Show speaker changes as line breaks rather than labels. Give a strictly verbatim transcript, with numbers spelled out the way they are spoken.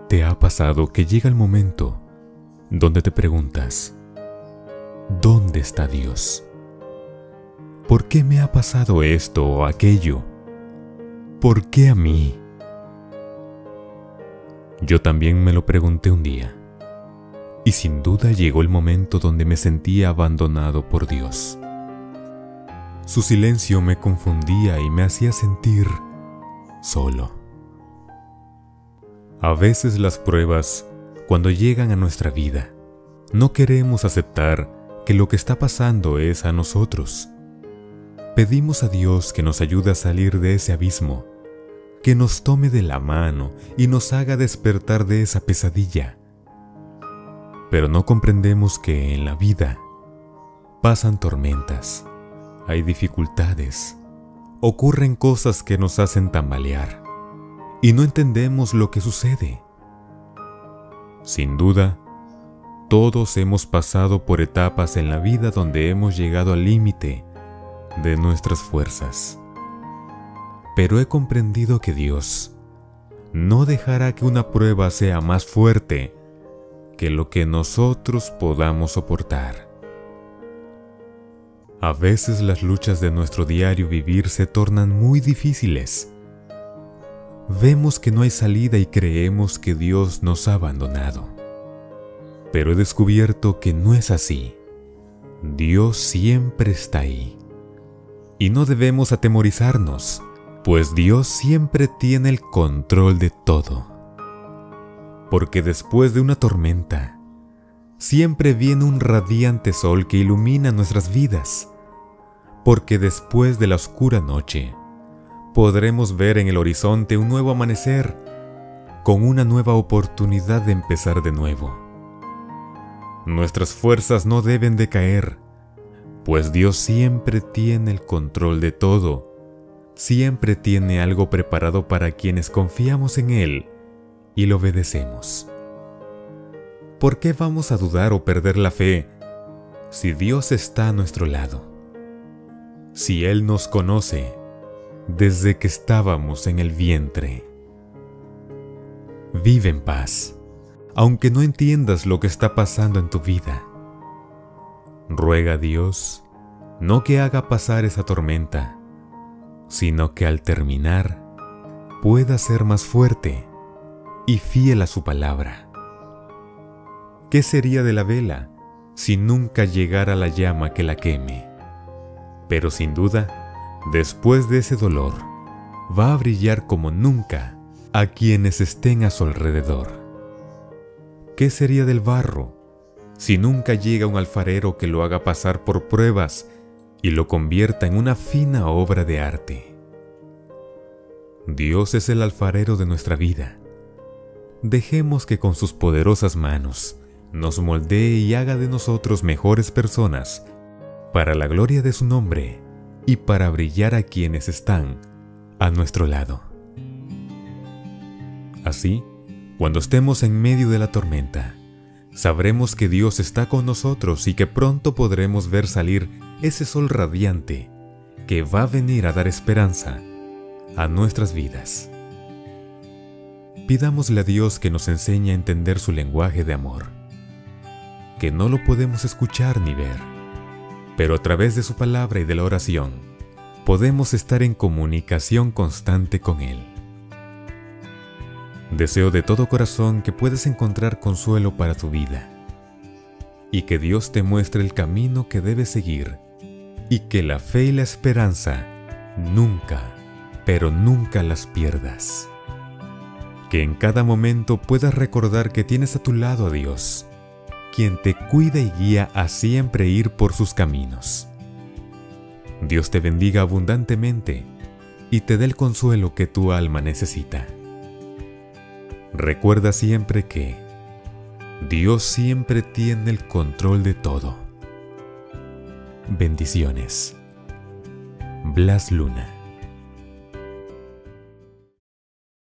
¿Te ha pasado que llega el momento donde te preguntas, ¿dónde está Dios? ¿Por qué me ha pasado esto o aquello? ¿Por qué a mí? Yo también me lo pregunté un día, y sin duda llegó el momento donde me sentía abandonado por Dios. Su silencio me confundía y me hacía sentir solo. A veces las pruebas, cuando llegan a nuestra vida, no queremos aceptar que lo que está pasando es a nosotros. Pedimos a Dios que nos ayude a salir de ese abismo, que nos tome de la mano y nos haga despertar de esa pesadilla. Pero no comprendemos que en la vida pasan tormentas, hay dificultades, ocurren cosas que nos hacen tambalear y no entendemos lo que sucede. Sin duda, todos hemos pasado por etapas en la vida donde hemos llegado al límite de nuestras fuerzas. Pero he comprendido que Dios no dejará que una prueba sea más fuerte que lo que nosotros podamos soportar. A veces las luchas de nuestro diario vivir se tornan muy difíciles. Vemos que no hay salida y creemos que Dios nos ha abandonado. Pero he descubierto que no es así. Dios siempre está ahí. Y no debemos atemorizarnos, pues Dios siempre tiene el control de todo. Porque después de una tormenta, siempre viene un radiante sol que ilumina nuestras vidas. Porque después de la oscura noche, podremos ver en el horizonte un nuevo amanecer, con una nueva oportunidad de empezar de nuevo. Nuestras fuerzas no deben decaer, pues Dios siempre tiene el control de todo. Siempre tiene algo preparado para quienes confiamos en Él y lo obedecemos. ¿Por qué vamos a dudar o perder la fe si Dios está a nuestro lado? Si Él nos conoce desde que estábamos en el vientre. Vive en paz, aunque no entiendas lo que está pasando en tu vida. Ruega a Dios no que haga pasar esa tormenta, sino que al terminar pueda ser más fuerte y fiel a su palabra. ¿Qué sería de la vela si nunca llegara la llama que la queme? Pero sin duda, después de ese dolor, va a brillar como nunca a quienes estén a su alrededor. ¿Qué sería del barro si nunca llega un alfarero que lo haga pasar por pruebas y lo convierta en una fina obra de arte? Dios es el alfarero de nuestra vida. Dejemos que con sus poderosas manos nos moldee y haga de nosotros mejores personas para la gloria de su nombre y para brillar a quienes están a nuestro lado. Así, cuando estemos en medio de la tormenta, sabremos que Dios está con nosotros y que pronto podremos ver salir ese sol radiante que va a venir a dar esperanza a nuestras vidas. Pidámosle a Dios que nos enseñe a entender su lenguaje de amor, que no lo podemos escuchar ni ver, pero a través de su palabra y de la oración, podemos estar en comunicación constante con Él. Deseo de todo corazón que puedas encontrar consuelo para tu vida y que Dios te muestre el camino que debes seguir y que la fe y la esperanza nunca, pero nunca las pierdas. Que en cada momento puedas recordar que tienes a tu lado a Dios, quien te cuida y guía a siempre ir por sus caminos. Dios te bendiga abundantemente y te dé el consuelo que tu alma necesita. Recuerda siempre que Dios siempre tiene el control de todo. Bendiciones. Blas Luna.